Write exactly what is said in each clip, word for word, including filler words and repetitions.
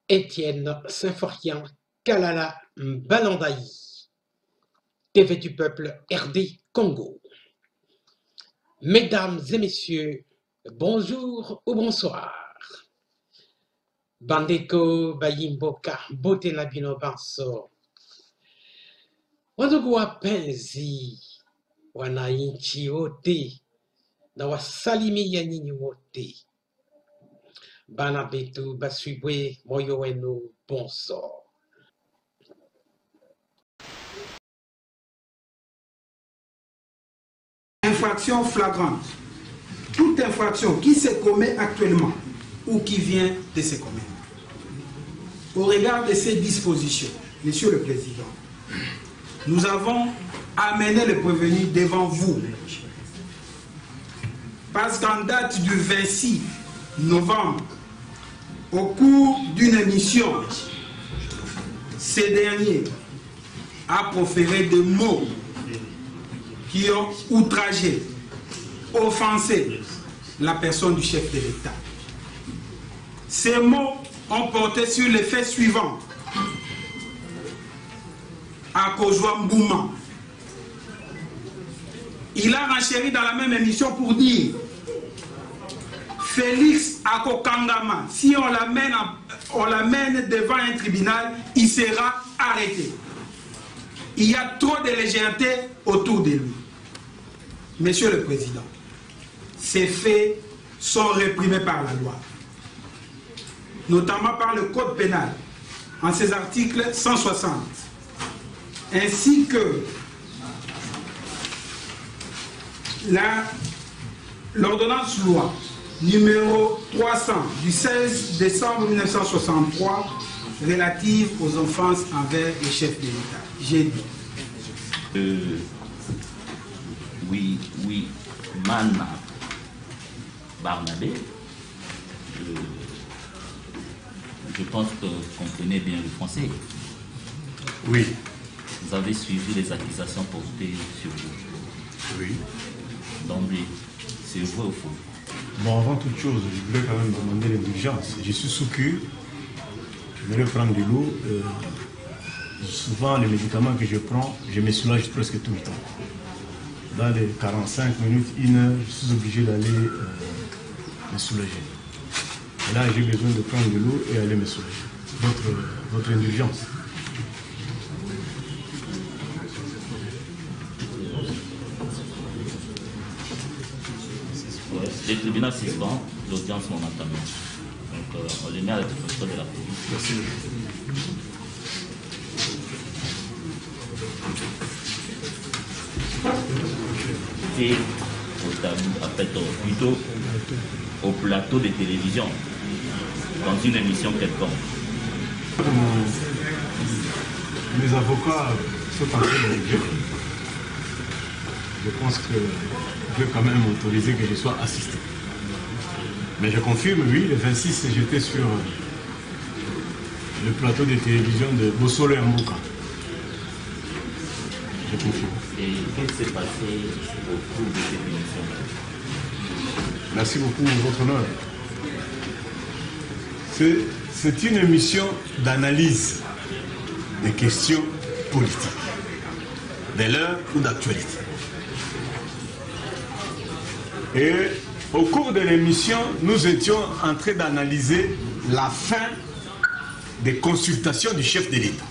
Étienne Symphorien Kalala Balandaï, T V du peuple R D Congo. Mesdames et messieurs, bonjour ou bonsoir. Bandeko Bayimboka Bote Nabino Banso. Wandugu penzi wananchi wote na wasalimi ya nyinyi wote. Bana betu baswibwe moyo wenu bonso. Infraction flagrante. Toute infraction qui se commet actuellement ou qui vient de se commettre. Au regard de ces dispositions, Monsieur le Président, nous avons amené le prévenu devant vous. Parce qu'en date du vingt-six novembre, au cours d'une émission, ce dernier a proféré des mots qui ont outragé, offensé la personne du chef de l'État. Ces mots ont porté sur les faits suivants. À Kozwa Mbouma, il a renchéri dans la même émission pour dire Félix Akokangama, si on l'amène on l'amène devant un tribunal, il sera arrêté. Il y a trop de légèreté autour de lui. Monsieur le Président, ces faits sont réprimés par la loi, notamment par le Code pénal, en ses articles cent soixante, ainsi que l'ordonnance loi numéro trois cents du seize décembre mille neuf cent soixante-trois relative aux offenses envers les chefs de l'État. J'ai dit. Euh, oui, oui, Mana Barnabé, euh, je pense que vous comprenez bien le français. Oui. Vous avez suivi les accusations portées sur vous. Oui. D'emblée, c'est vrai ou faux? Bon, avant toute chose, je voulais quand même demander l'indulgence. Je suis sous cure, je voulais prendre de l'eau. Euh, souvent, les médicaments que je prends, je me soulage presque tout le temps. Dans les quarante-cinq minutes, une heure, je suis obligé d'aller euh, me soulager. Et là, j'ai besoin de prendre de l'eau et aller me soulager. Votre, votre indulgence. Le tribunal suspend l'audience momentanée. Donc euh, on les met à la disposition de la police. Merci. Et au tabou, plutôt au plateau de télévision, dans une émission quelconque. Mes avocats sont en train de dire. Je pense que je vais quand même autoriser que je sois assisté. Mais je confirme, oui, le vingt-six, j'étais sur le plateau de télévision de Bossolo et Mbouka. Je confirme. Et qu'est-ce qui s'est passé au cours de cette émission? Merci beaucoup, votre honneur. C'est une émission d'analyse des questions politiques, de l'heure ou d'actualité. Et au cours de l'émission, nous étions en train d'analyser la fin des consultations du chef de l'État.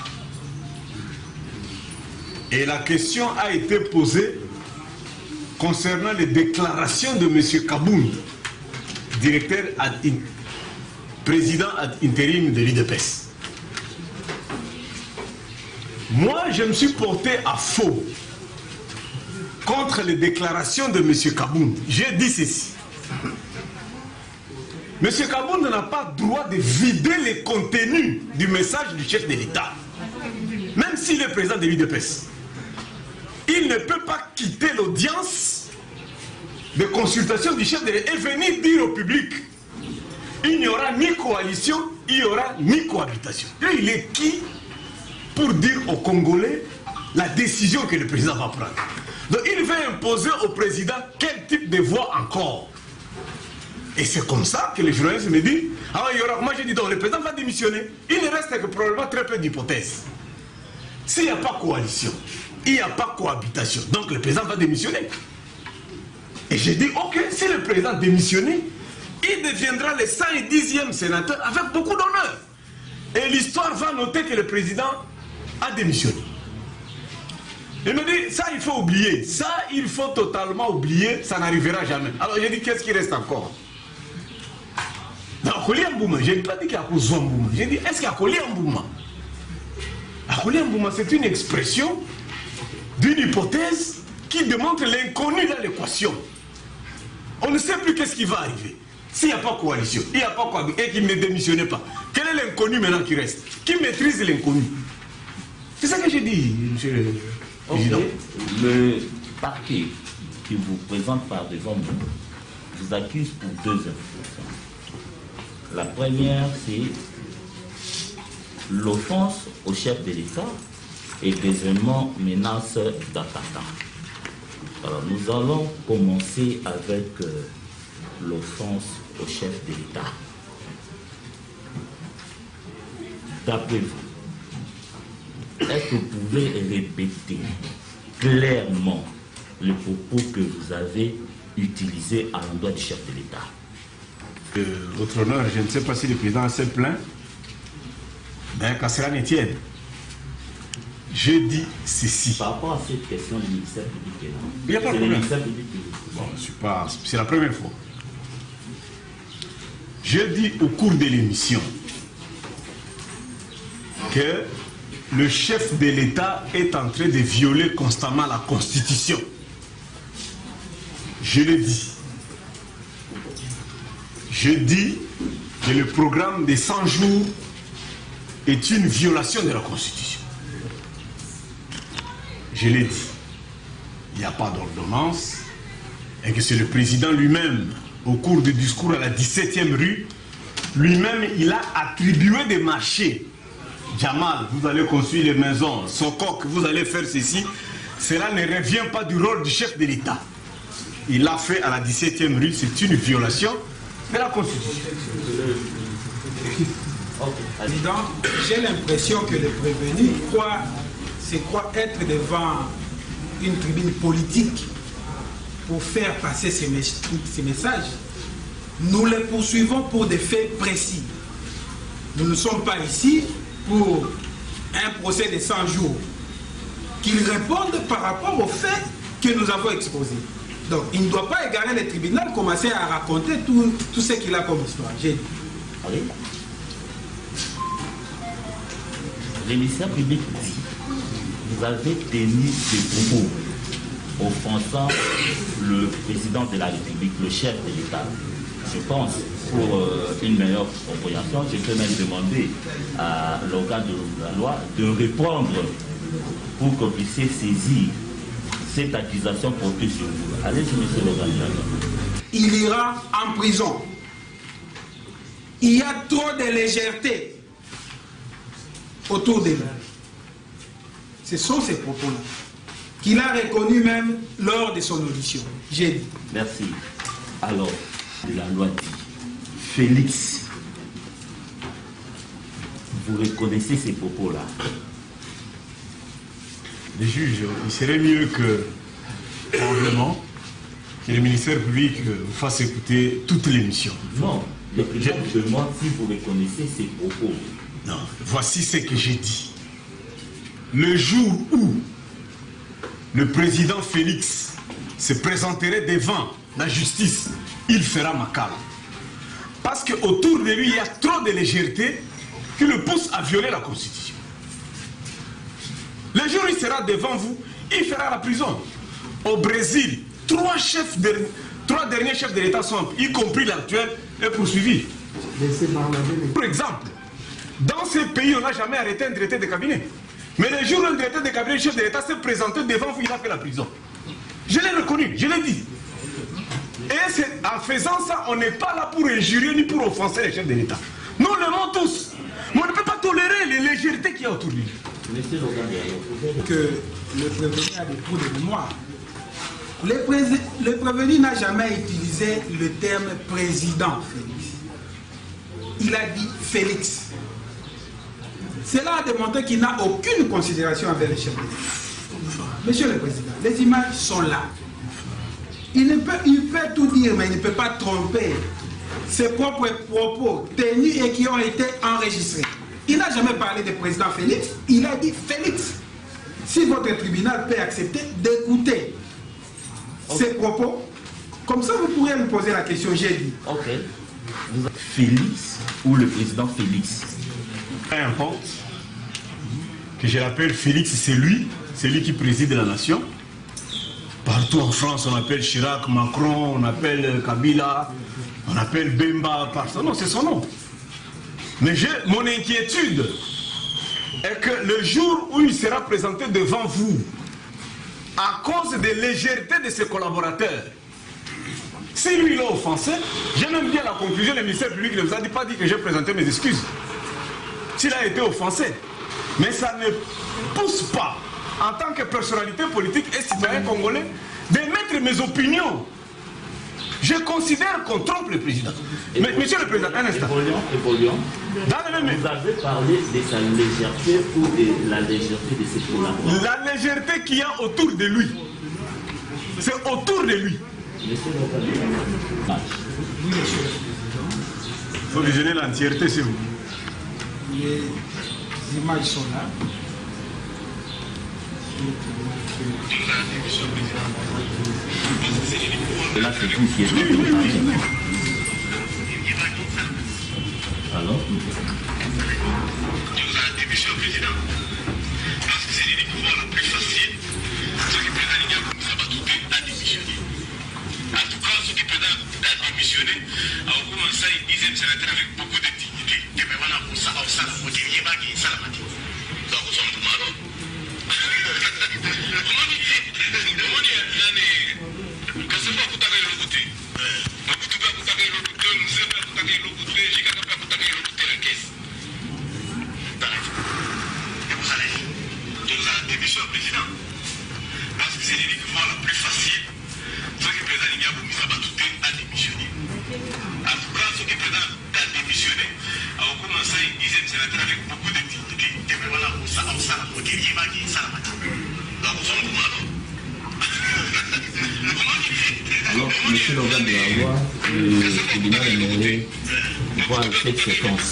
Et la question a été posée concernant les déclarations de M. Kabound, directeur ad in, président ad intérim de l'U D P S. Moi, je me suis porté à faux contre les déclarations de M. Kabound. J'ai dit ceci. M. Kabound n'a pas droit de vider les contenus du message du chef de l'État, même s'il est président de l'U D P S. Il ne peut pas quitter l'audience de consultation du chef de l'État et venir dire au public il n'y aura ni coalition, il n'y aura ni cohabitation. Et il est qui pour dire aux Congolais la décision que le président va prendre? Donc il veut imposer au président quel type de voix encore? Et c'est comme ça que les journalistes me disent, ah, il y aura, moi j'ai dit, donc le président va démissionner. Il ne reste que probablement très peu d'hypothèses. S'il n'y a pas coalition, il n'y a pas cohabitation, donc le président va démissionner. Et j'ai dit, ok, si le président démissionne, il deviendra le cent dixième sénateur avec beaucoup d'honneur. Et l'histoire va noter que le président a démissionné. Il me dit, ça il faut oublier, ça il faut totalement oublier, ça n'arrivera jamais. Alors j'ai dit, qu'est-ce qui reste encore? Dans Akoli Mbouma, je n'ai pas dit qu'il y a Akoli Mbouma, j'ai dit, est-ce qu'il y a Akoli Mbouma? Akoli Mbouma, c'est une expression d'une hypothèse qui démontre l'inconnu dans l'équation. On ne sait plus qu'est-ce qui va arriver. S'il n'y a pas coalition, il n'y a pas coalition, et qu'il ne démissionne pas, quel est l'inconnu maintenant qui reste? Qui maîtrise l'inconnu? C'est ça que j'ai dit, monsieur le président. Okay. Le parquet qui vous présente par devant vous vous accuse pour deux infractions. La première, c'est l'offense au chef de l'État et deuxièmement, menace d'attaquant. Alors, nous allons commencer avec euh, l'offense au chef de l'État. D'après vous, est-ce que vous pouvez répéter clairement le propos que vous avez utilisé à l'endroit du chef de l'État? Euh, votre honneur, je ne sais pas si le président s'est plaint, mais qu'à cela ne tienne, je dis ceci. Par rapport à cette question du ministère public, il n'y a pas de problème. Bon, je suis pas, c'est la première fois. Je dis au cours de l'émission que le chef de l'État est en train de violer constamment la Constitution. Je le dis. Je dis que le programme des cent jours est une violation de la Constitution. Je l'ai dit. Il n'y a pas d'ordonnance et que c'est le président lui-même, au cours du discours à la dix-septième rue, lui-même, il a attribué des marchés. Jamal, vous allez construire les maisons. Sokok, vous allez faire ceci. Cela ne revient pas du rôle du chef de l'État. Il l'a fait à la dix-septième rue. C'est une violation de la Constitution. Président, j'ai l'impression que le prévenu croit, se croit être devant une tribune politique pour faire passer ces, ces messages. Nous les poursuivons pour des faits précis. Nous ne sommes pas ici pour un procès de cent jours. Qu'ils répondent par rapport aux faits que nous avons exposés. Donc, il ne doit pas égarer le tribunal, commencer à raconter tout, tout ce qu'il a comme histoire. J'ai dit. Allez. Le ministère public dit, vous avez tenu des propos offensant le président de la République, le chef de l'État. Je pense, pour euh, une meilleure compréhension, je peux même demander à l'organe de la loi de répondre pour qu'on puisse saisir cette accusation portée sur vous. Allez-y, monsieur l'organe de la loi. Il ira en prison. Il y a trop de légèreté autour de lui. Ce sont ces propos-là qu'il a reconnus même lors de son audition. J'ai dit. Merci. Alors, la loi dit, Félix, vous reconnaissez ces propos-là? Les juges, il serait mieux que, probablement, que le ministère public vous fasse écouter toute l'émission. Non, le président vous demande si vous reconnaissez ces propos. Non, voici ce que j'ai dit. Le jour où le président Félix se présenterait devant la justice, il fera ma cale. Parce qu'autour de lui, il y a trop de légèreté qui le pousse à violer la Constitution. Le jour où il sera devant vous, il fera la prison. Au Brésil, trois, chefs de, trois derniers chefs de l'État sont, y compris l'actuel, et poursuivis. Par exemple, dans ces pays, on n'a jamais arrêté un directeur de cabinet. Mais le jour où le directeur de cabinet, le chef de l'État, s'est présenté devant vous, il a fait la prison. Je l'ai reconnu, je l'ai dit. Et en faisant ça, on n'est pas là pour injurier ni pour offenser les chefs de l'État. Nous l'aimons tous. Mais on ne peut pas tolérer les légèretés qu'il y a autour de lui. Que le prévenu a des trous de mémoire. Le, le prévenu n'a jamais utilisé le terme président Félix. Il a dit Félix. Cela a démontré qu'il n'a aucune considération envers le chef de l'État. Monsieur le Président, les images sont là. Il, ne peut, il peut tout dire, mais il ne peut pas tromper ses propres propos tenus et qui ont été enregistrés. Il n'a jamais parlé de président Félix, il a dit Félix. Si votre tribunal peut accepter d'écouter okay. ses propos, comme ça vous pourrez me poser la question, j'ai dit. Ok. Félix ou le président Félix? Peu importe. Que je l'appelle Félix, c'est lui, c'est lui qui préside la nation. Partout en France, on appelle Chirac, Macron, on appelle Kabila, on appelle Bemba, par son nom, c'est son nom. Mais mon inquiétude est que le jour où il sera présenté devant vous, à cause de légèreté de ses collaborateurs, si lui l'a offensé, j'ai même bien la conclusion, le ministère public ne vous a dit, pas dit que j'ai présenté mes excuses. S'il a été offensé. Mais ça ne pousse pas, en tant que personnalité politique et citoyen congolais, de mettre mes opinions. Je considère qu'on trompe le président. Mais, monsieur le Président, un instant. Évoluons, évoluons. Dans le même... Vous avez parlé de sa légèreté ou de la légèreté de ses collaborateurs. La légèreté qu'il y a autour de lui. C'est autour de lui. Monsieur le Président. Il faut visionner l'entièreté, c'est vous. Les images sont là. Et là, c'est vous qui êtes là. Alors Monsieur le Président, parce que c'est le pouvoir le plus facile, ce qui président Liga Moussabatoute a démissionné. En tout cas, ce qui président a démissionné a commencé à dixième sénateur avec beaucoup de dignité. Et maintenant, on s'en va au salon, on dit, il n'y a pas de salon. Donc, on s'en va. Monsieur le Président, parce que c'est le pouvoir le plus facile, ce qui président Liga Moussabatoute a démissionné. En tout cas, ce qui président a démissionné a commencé à dixième sénateur avec beaucoup de dignité. Et maintenant, on s'en va au salon, on dit, il n'y a pas de salon. Donc, on s'en va. Alors, monsieur l'organe de la loi, le tribunal aimerait voir cette séquence.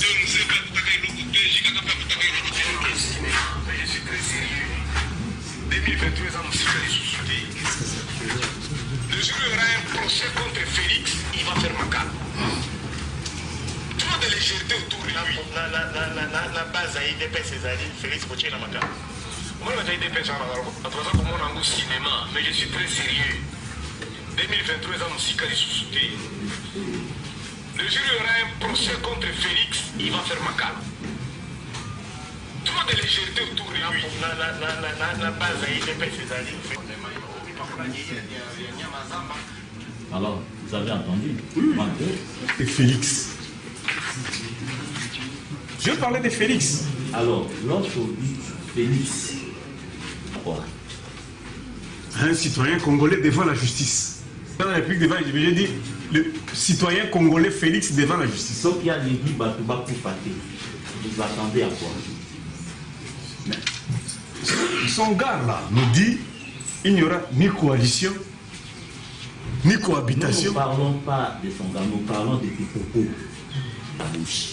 Le jury aura un procès contre Félix, il va faire Makala. Trop de légèreté autour de lui. La base à I D P, c'est Félix Potier la Makala. Moi, j'ai I D P, à travers mon cinéma, mais je suis très sérieux. deux mille vingt-trois ans, aussi sous-souté. Le jury aura un procès contre Félix, il va faire Makala. Trop de légèreté autour de lui. La base à I D P, c'est Alors, vous avez entendu? Et Félix. Je parlais de Félix. Alors, lorsqu'on dit Félix, quoi? Un citoyen congolais devant la justice. Dans la République devant la justice, j'ai dit le citoyen congolais Félix devant la justice. Sauf qu'il y a les dix Batouba pour pâter. Vous attendez à quoi? Son gars là nous dit il n'y aura ni coalition, ni cohabitation. Nous ne parlons pas de son gars, nous parlons de tes propos. La bouche.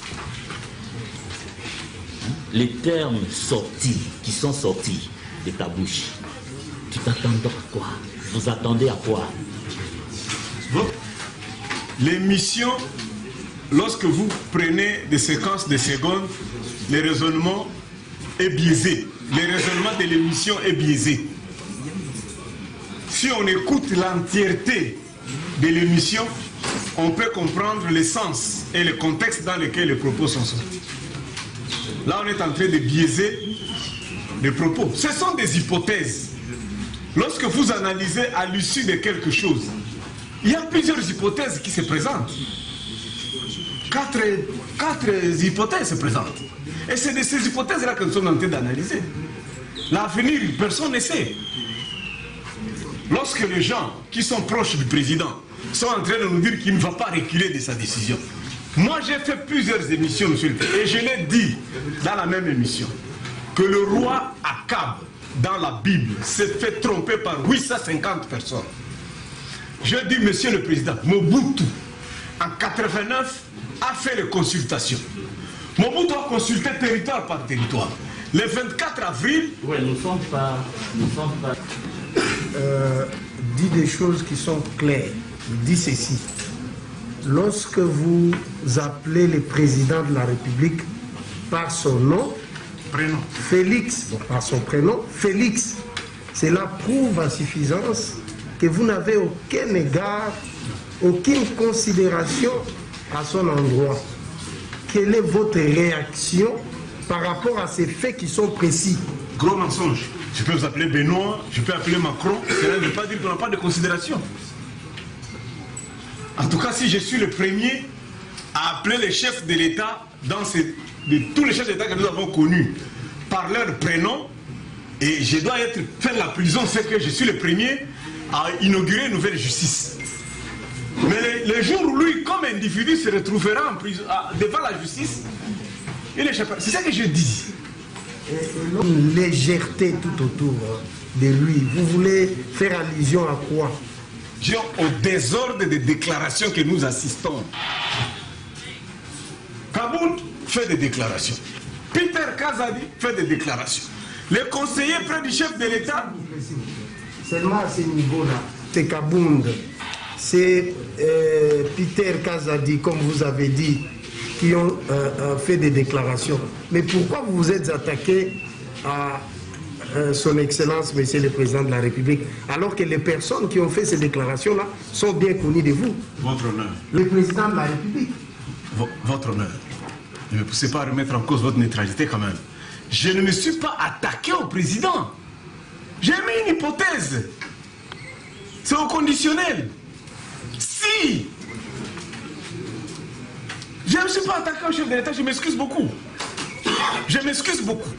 Hein? Les termes sortis, qui sont sortis de ta bouche, tu t'attends à quoi? Vous attendez à quoi? Bon. L'émission, lorsque vous prenez des séquences de secondes, le raisonnement est biaisé. Le raisonnement de l'émission est biaisé. Si on écoute l'entièreté de l'émission, on peut comprendre le sens et le contexte dans lequel les propos sont sortis. Là, on est en train de biaiser les propos. Ce sont des hypothèses. Lorsque vous analysez à l'issue de quelque chose, il y a plusieurs hypothèses qui se présentent. Quatre, quatre hypothèses se présentent. Et c'est de ces hypothèses-là que nous sommes en train d'analyser. L'avenir, personne ne sait. lorsque les gens qui sont proches du président sont en train de nous dire qu'il ne va pas reculer de sa décision. Moi, j'ai fait plusieurs émissions, monsieur le président, et je l'ai dit dans la même émission, que le roi Akab, dans la Bible, s'est fait tromper par huit cent cinquante personnes. Je dis, monsieur le président, Mobutu, en mille neuf cent quatre-vingt-neuf, a fait les consultations. Mobutu a consulté territoire par territoire. Le vingt-quatre avril... Oui, nous ne sommes pas... Nous sommes pas... Euh, dit des choses qui sont claires. Il dit ceci. Lorsque vous appelez le président de la République par son nom, prénom. Félix, bon, par son prénom, Félix, cela prouve à suffisance que vous n'avez aucun égard, aucune considération à son endroit. Quelle est votre réaction par rapport à ces faits qui sont précis? Gros mensonge. Je peux vous appeler Benoît, je peux appeler Macron, cela ne veut pas dire qu'on n'a pas de considération. En tout cas, si je suis le premier à appeler les chefs de l'État, dans ces, de tous les chefs d'État que nous avons connus, par leur prénom, et je dois être faire la prison, c'est que je suis le premier à inaugurer une nouvelle justice. Mais le, le jour où lui, comme individu, se retrouvera en prison, à, devant la justice, il échappera. C'est ça que je dis. Une légèreté tout autour de lui. Vous voulez faire allusion à quoi? Au désordre des déclarations que nous assistons. Kaboul fait des déclarations. Peter Kazadi fait des déclarations. Les conseillers près du chef de l'État. Seulement à ce niveau-là, c'est Kabound, c'est euh, Peter Kazadi, comme vous avez dit, qui ont euh, euh, fait des déclarations. Mais pourquoi vous vous êtes attaqué à euh, son Excellence, Monsieur le Président de la République, alors que les personnes qui ont fait ces déclarations-là sont bien connues de vous? Votre honneur. Le Président de la République. V votre honneur. Ne me poussez pas à remettre en cause votre neutralité quand même. Je ne me suis pas attaqué au président. J'ai mis une hypothèse. C'est au conditionnel. Si je ne me suis pas attaqué au chef de l'État, je m'excuse beaucoup. Je m'excuse beaucoup.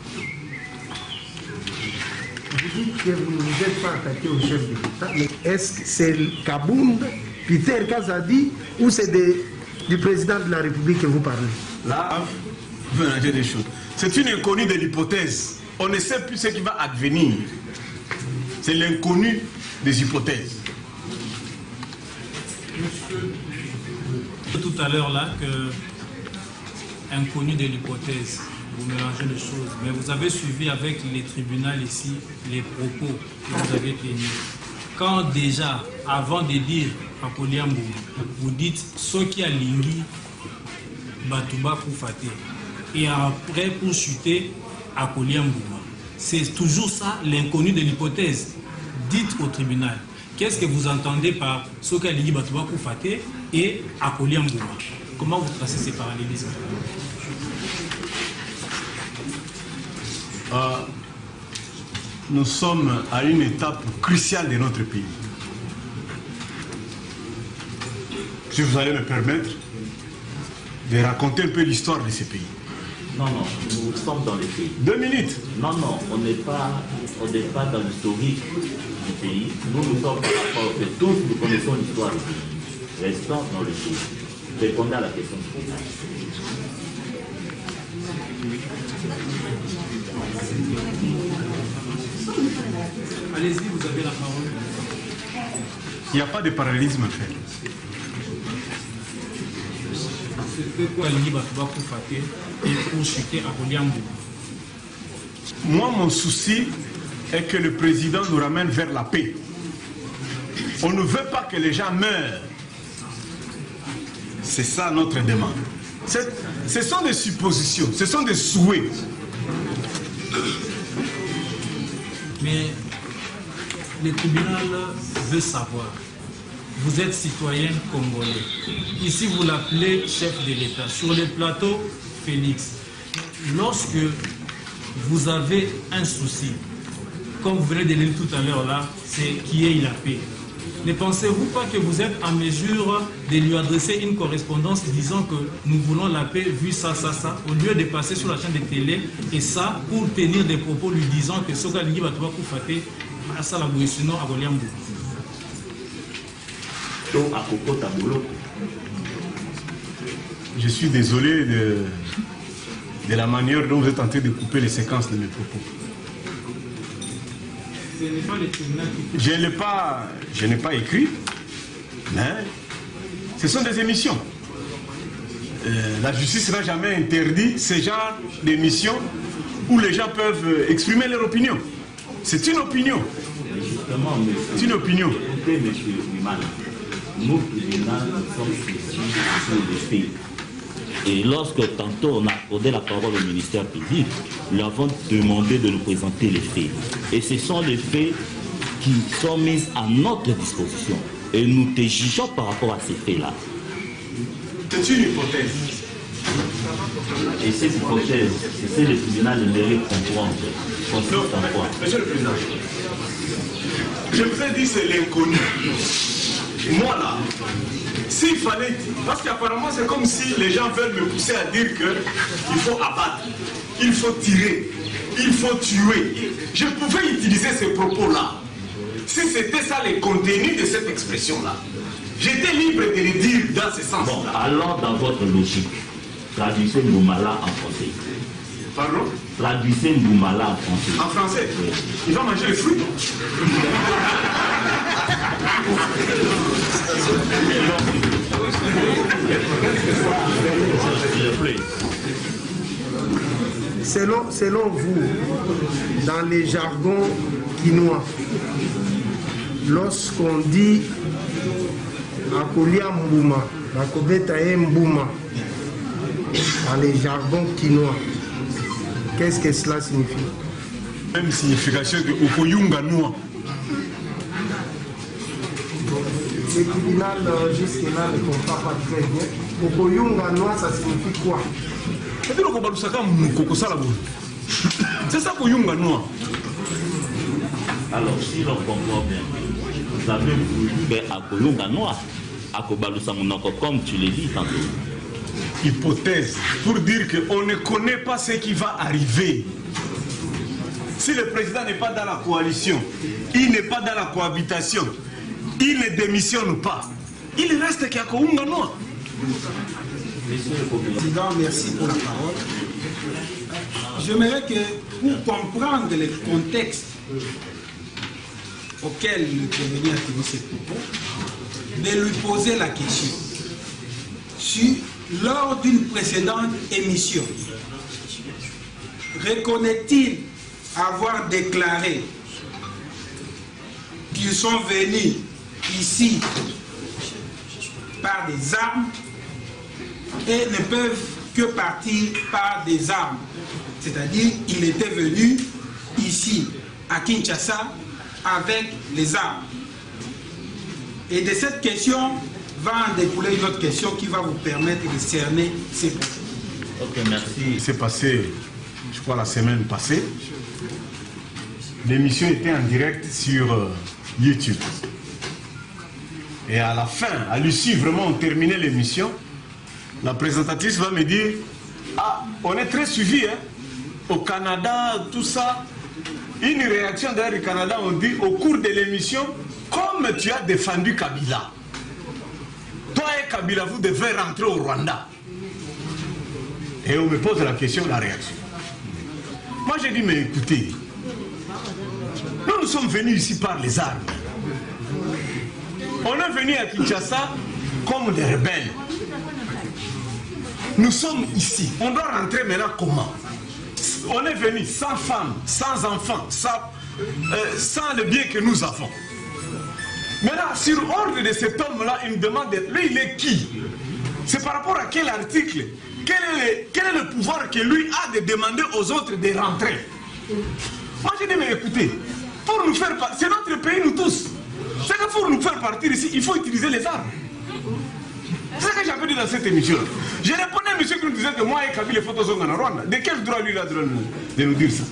Vous dites que vous ne vous êtes pas attaqué au chef de l'État, mais est-ce que c'est Kabound, Peter Kazadi, ou c'est du président de la République que vous parlez? Là, vous mélangez des choses. C'est une inconnue de l'hypothèse. On ne sait plus ce qui va advenir. C'est l'inconnu des hypothèses. Tout à l'heure là que inconnu de l'hypothèse, vous mélangez les choses, mais vous avez suivi avec les tribunaux ici les propos que vous avez tenus. Quand déjà, avant de dire à Koliambou, vous dites ce qui a lingi Batouba Koufate et après pour chuter à Koliambou, c'est toujours ça l'inconnu de l'hypothèse. Dites au tribunal. Qu'est-ce que vous entendez par Soka Ligi Batouba Koufate et Akoli Mbouma? Comment vous tracez ces parallélismes? euh, Nous sommes à une étape cruciale de notre pays. Si vous allez me permettre de raconter un peu l'histoire de ce pays. Non, non, nous sommes dans les pays. Deux minutes. Non, non, on n'est pas, on n'est pas dans l'historique du pays. Nous, nous sommes par rapport au fait. Tous, nous connaissons l'histoire du pays. Restons dans le pays. Répondez à la question. Allez-y, vous avez la parole. Il n'y a pas de parallélisme à faire. C'était quoi Ligi Batouba Koufate et pour chuter Akoli Mbouma? Moi, mon souci est que le président nous ramène vers la paix. On ne veut pas que les gens meurent. C'est ça notre demande. Ce sont des suppositions, ce sont des souhaits. Mais le tribunal veut savoir. Vous êtes citoyen congolais. Ici, vous l'appelez chef de l'État. Sur le plateau, Félix. Lorsque vous avez un souci, comme vous venez de le dire tout à l'heure là, c'est qui est la paix. Ne pensez-vous pas que vous êtes en mesure de lui adresser une correspondance disant que nous voulons la paix, vu ça, ça, ça, au lieu de passer sur la chaîne de télé et ça pour tenir des propos lui disant que Soka Ligi Batouba Koufate, ça la sinon à Goliambou. à Coco Tabolo. Je suis désolé de, de la manière dont vous êtes en train de couper les séquences de mes propos. Ce n'est pas le tribunal qui... Je n'ai pas, je n'ai pas écrit, mais ce sont des émissions. Euh, la justice n'a jamais interdit ce genre d'émissions où les gens peuvent exprimer leur opinion. C'est une opinion. Justement, c'est une opinion. Écoutez, M. Wiman, nous, tribunal, nous sommes saisis sur les faits. Et lorsque tantôt on a accordé la parole au ministère public, nous lui avons demandé de nous présenter les faits. Et ce sont les faits qui sont mis à notre disposition. Et nous te jugeons par rapport à ces faits-là. C'est une hypothèse. Et cette hypothèse, c'est le tribunal de mérite comprendre. Consiste en quoi? Monsieur le Président, je vous ai dit c'est l'inconnu. Moi là, s'il fallait, parce qu'apparemment c'est comme si les gens veulent me pousser à dire qu'il faut abattre, il faut tirer, il faut tuer. Je pouvais utiliser ces propos-là. Si c'était ça le contenu de cette expression-là, j'étais libre de le dire dans ce sens-là. Bon, alors dans votre logique, traduisez Mboumala en français. Pardon? Traduisez Mboumala en français. En français? Oui. Il va manger les fruits. Selon, selon vous, dans les jargons quinois, lorsqu'on dit Akolia Mbouma, Akobeta Mbouma, dans les jargons quinois, qu'est-ce que cela signifie? Même signification de Okoyunga Noa. Le tribunal jusque-là ne comprend pas très bien. Okoyunga Noa, ça signifie quoi? C'est ça Okoyunga Noa. Alors, si l'on comprend bien, vous avez voulu faire Akoyunga Noa, Akobalusa Monoko, comme tu l'as dit tantôt. Hypothèse, pour dire qu'on ne connaît pas ce qui va arriver. Si le président n'est pas dans la coalition, il n'est pas dans la cohabitation, il ne démissionne pas, il reste Kakounga Noa. Président, merci pour la parole. J'aimerais que, pour comprendre le contexte auquel le prévenu a tenu ses propos, de lui poser la question. Si, lors d'une précédente émission, reconnaît-il avoir déclaré qu'ils sont venus ici par des armes et ne peuvent que partir par des armes? C'est-à-dire qu'il était venu ici à Kinshasa avec les armes. Et de cette question va en découler une autre question qui va vous permettre de cerner ces points. Ok, merci. C'est passé, je crois, la semaine passée. L'émission était en direct sur euh, YouTube. Et à la fin, à l'issue, vraiment, on terminait l'émission. La présentatrice va me dire, ah, on est très suivi, hein, au Canada, tout ça. Une réaction d'ailleurs du Canada, on dit, au cours de l'émission, comme tu as défendu Kabila, toi et Kabila, vous devez rentrer au Rwanda. Et on me pose la question, la réaction. Moi, j'ai dit, mais écoutez, nous, nous sommes venus ici par les armes. On est venu à Kinshasa comme des rebelles. Nous sommes ici. On doit rentrer maintenant comment? On est venu sans femmes, sans enfants, sans, euh, sans le bien que nous avons. Maintenant, sur ordre de cet homme-là, il me demande, lui, il est qui? C'est par rapport à quel article? Quel est, le, quel est le pouvoir que lui a de demander aux autres de rentrer? Moi, je dis, mais écoutez, pour nous faire partir, c'est notre pays, nous tous. C'est que pour nous faire partir ici, il faut utiliser les armes. C'est ce que j'avais dit dans cette émission. Je répondais à monsieur qui nous disait que moi et Kabila, les photos sont en Rwanda. De quel droit lui, il a le droit de nous dire ça?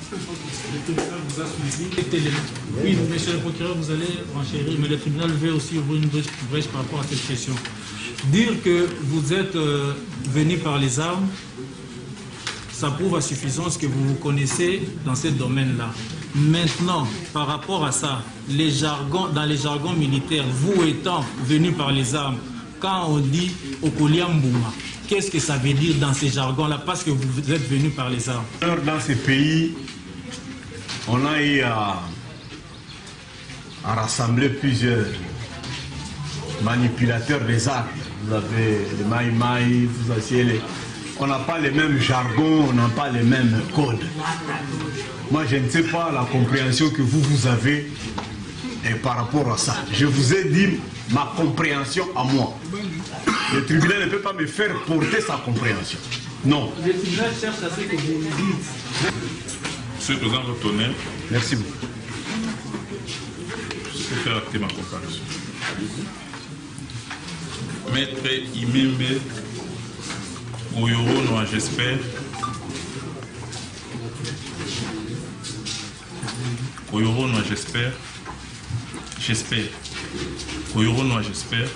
Oui, monsieur le procureur, vous allez renchérir, mais le tribunal veut aussi ouvrir une brèche par rapport à cette question. Dire que vous êtes euh, venu par les armes, ça prouve à suffisance que vous vous connaissez dans ce domaine-là. Maintenant, par rapport à ça, les jargons, dans les jargons militaires, vous étant venus par les armes, quand on dit Okoliambouma, qu'est-ce que ça veut dire dans ces jargons-là, parce que vous êtes venus par les armes? Dans ces pays, on a eu à, à rassembler plusieurs manipulateurs des armes. Vous avez les Maï Maï, vous avez les... On n'a pas les mêmes jargons, on n'a pas les mêmes codes. Moi, je ne sais pas la compréhension que vous, vous avez et par rapport à ça. Je vous ai dit ma compréhension à moi. Le tribunal ne peut pas me faire porter sa compréhension. Non. Le tribunal cherche à ce que vous dites. Monsieur le Président, votre honneur. Merci beaucoup. Je vais faire acter ma comparaison. Maître Imembe Oyoro, j'espère. Oyoro, j'espère. J'espère. Oyoro, j'espère.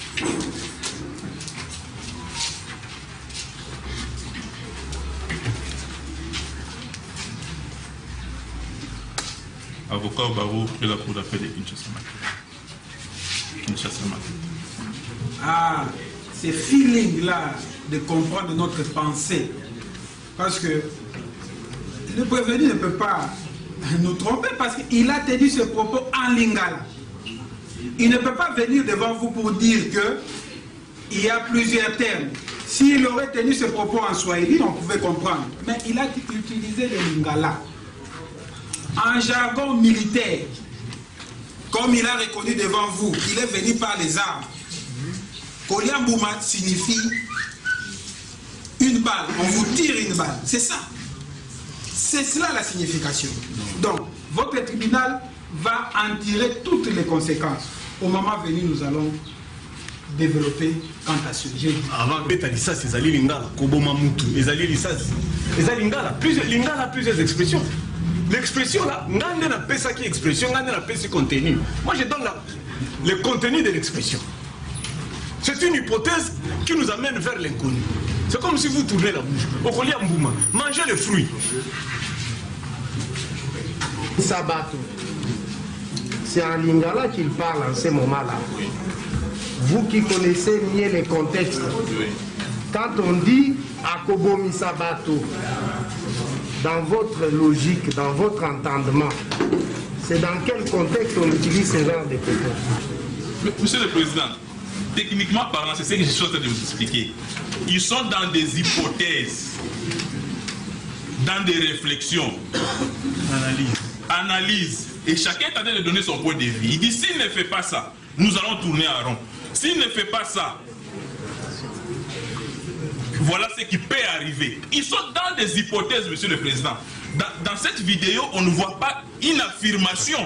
Avocat au barreau de la Cour d'appel de Kinshasa. Kinshasa. Ah, ces feelings-là de comprendre notre pensée. Parce que le prévenu ne peut pas nous tromper parce qu'il a tenu ce propos en lingala. Il ne peut pas venir devant vous pour dire qu'il y a plusieurs termes. S'il aurait tenu ce propos en swahili, on pouvait comprendre. Mais il a utilisé le lingala. En jargon militaire, comme il a reconnu devant vous qu'il est venu par les armes, Koliambouma signifie une balle, on vous tire une balle, c'est ça. C'est cela la signification. Donc, votre tribunal va en tirer toutes les conséquences. Au moment venu, nous allons développer quant à ce sujet. Avant de ça, c'est Zali Lingala, Koboma Moutou, et Zali Lissas. Et Zali Lingala, plusieurs, Lingala a plusieurs expressions. L'expression là, Ngande n'a pas ça qui est expression, Ngande n'a pas ce contenu. Moi, je donne la, le contenu de l'expression. C'est une hypothèse qui nous amène vers l'inconnu. C'est comme si vous tournez la bouche. Okoliambouma, mangez le fruit. Sabato. C'est en lingala qu'il parle en ce moment-là. Vous qui connaissez mieux les contextes, quand on dit Akobomi Sabato, dans votre logique, dans votre entendement, c'est dans quel contexte on utilise ce genre de propos? Monsieur le Président, techniquement parlant, c'est ce que je suis en train de vous expliquer. Ils sont dans des hypothèses, dans des réflexions, analyse. analyse. Et chacun est en train de donner son point de vue. Il dit, s'il ne fait pas ça, nous allons tourner à rond. S'il ne fait pas ça, voilà ce qui peut arriver. Ils sont dans des hypothèses, Monsieur le Président. Dans, dans cette vidéo, on ne voit pas une affirmation.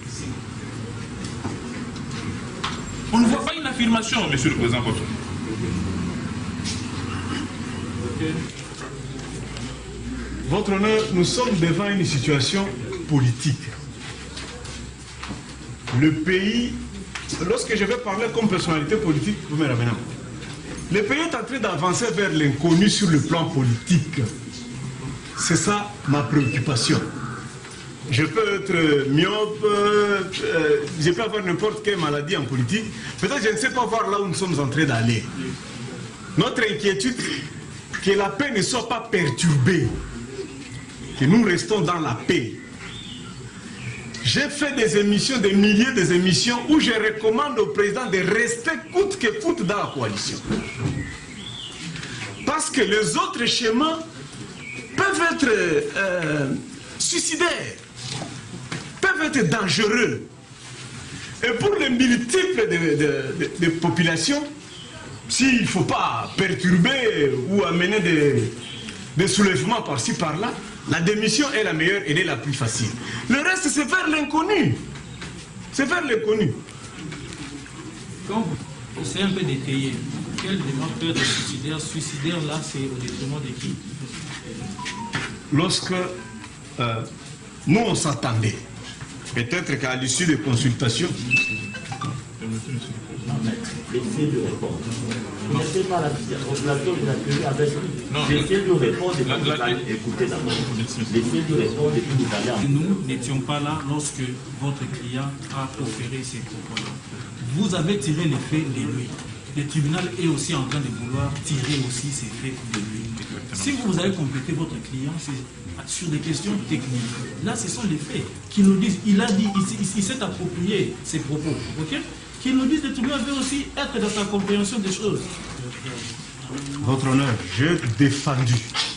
On ne voit pas une affirmation, Monsieur le Président. Votre honneur, nous sommes devant une situation politique. Le pays, lorsque je vais parler comme personnalité politique, vous me ramenez. Le pays est en train d'avancer vers l'inconnu sur le plan politique. C'est ça ma préoccupation. Je peux être myope, euh, je peux avoir n'importe quelle maladie en politique. Peut-être je ne sais pas voir là où nous sommes en train d'aller. Notre inquiétude, que la paix ne soit pas perturbée, que nous restons dans la paix. J'ai fait des émissions, des milliers d'émissions où je recommande au président de rester coûte que coûte dans la coalition. Parce que les autres schémas peuvent être euh, suicidaires, peuvent être dangereux. Et pour les multiples de, de, de, de populations, s'il ne faut pas perturber ou amener des, des soulèvements par-ci par-là, la démission est la meilleure, elle est la plus facile. Le reste, c'est vers l'inconnu. C'est vers l'inconnu. Quand vous essayez un peu d'étayer, quelle démarche peut être suicidaire? Suicidaire, là, c'est au détriment de qui? Lorsque euh, nous, on s'attendait, peut-être qu'à l'issue des consultations, laissez-le répondre. Vous n'êtes pas la population de la télé avec lui. Laissez-le répondre et puis vous allez écouter d'abord. Laissez-le répondre et puis vous allez en... Nous n'étions pas là lorsque votre client a proféré ces propos-là. Vous avez tiré les faits de lui. Le tribunal est aussi en train de vouloir tirer aussi ces faits de lui. Si vous avez complété votre client, c'est sur des questions techniques. Là, ce sont les faits qui nous disent, il a dit, il, il s'est approprié ses propos, ok? Qui nous disent que le tribunal veut aussi être dans sa compréhension des choses. Votre honneur, j'ai défendu,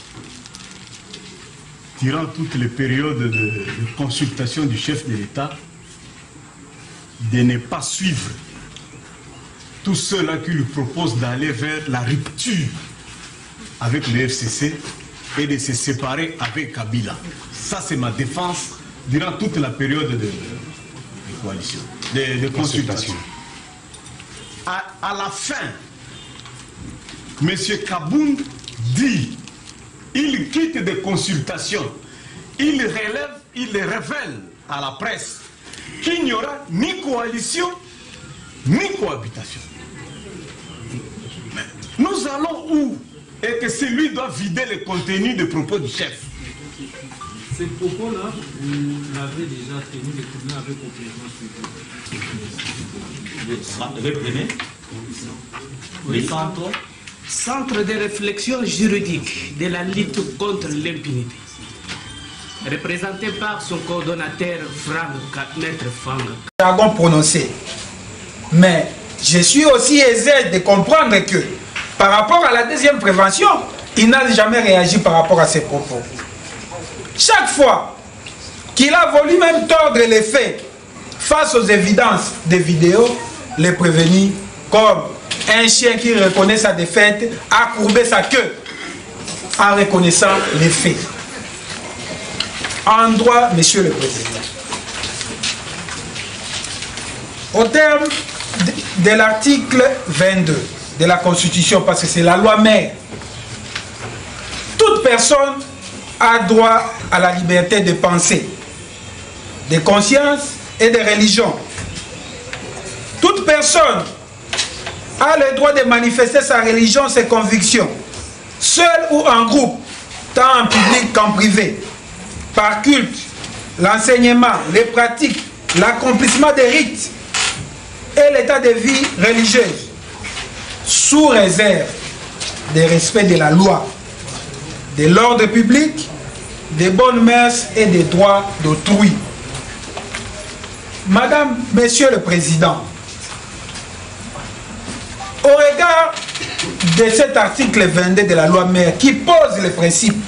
durant toutes les périodes de, de consultation du chef de l'État, de ne pas suivre tous ceux-là qui lui proposent d'aller vers la rupture avec le F C C et de se séparer avec Kabila. Ça, c'est ma défense durant toute la période de, de, de coalition, de, de consultation. À, à la fin, M. Kabound dit, il quitte des consultations, il relève, il révèle à la presse qu'il n'y aura ni coalition, ni cohabitation. Mais nous allons où? Et que celui doit vider le contenu des propos du chef. Ces propos-là, vous l'avez déjà tenu, le tribunal avait complètement suivi. Réprimé. Les centres. Centre de réflexion juridique de la lutte contre l'impunité. Représenté par son coordonnateur Franck, Maître Fang. Jargon prononcé. Mais je suis aussi aisé de comprendre que par rapport à la deuxième prévention, il n'a jamais réagi par rapport à ses propos. Chaque fois qu'il a voulu même tordre les faits face aux évidences des vidéos, les prévenus, comme un chien qui reconnaît sa défaite, a courbé sa queue en reconnaissant les faits. En droit, Monsieur le Président, au terme de l'article vingt-deux de la Constitution, parce que c'est la loi mère, toute personne a droit à la liberté de pensée, de conscience et de religion. Toute personne a le droit de manifester sa religion, ses convictions, seul ou en groupe, tant en public qu'en privé, par culte, l'enseignement, les pratiques, l'accomplissement des rites et l'état de vie religieuse, sous réserve des respects de la loi, de l'ordre public, des bonnes mœurs et des droits d'autrui. Madame, Monsieur le Président, au regard de cet article vingt-deux de la loi mère qui pose les principes,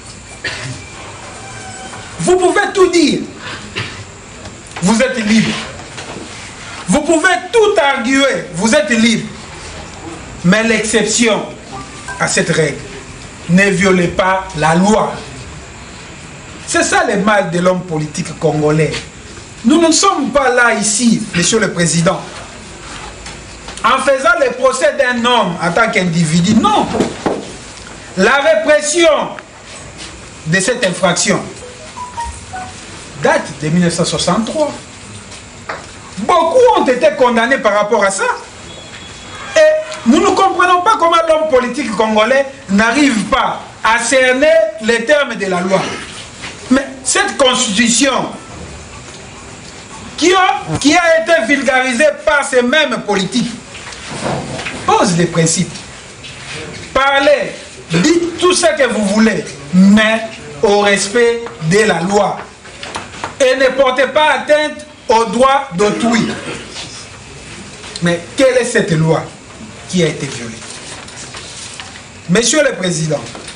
vous pouvez tout dire, vous êtes libre. Vous pouvez tout arguer, vous êtes libre. Mais l'exception à cette règle, ne violez pas la loi. C'est ça le mal de l'homme politique congolais. Nous ne sommes pas là ici, Monsieur le Président, en faisant le procès d'un homme en tant qu'individu. Non. La répression de cette infraction date de mille neuf cent soixante-trois. Beaucoup ont été condamnés par rapport à ça. Et nous ne comprenons pas comment l'homme politique congolais n'arrive pas à cerner les termes de la loi. Mais cette constitution qui a, qui a été vulgarisée par ces mêmes politiques pose des principes. Parlez, dites tout ce que vous voulez, mais au respect de la loi. Et ne portez pas atteinte aux droits d'autrui. Mais quelle est cette loi qui a été violée? Monsieur le Président,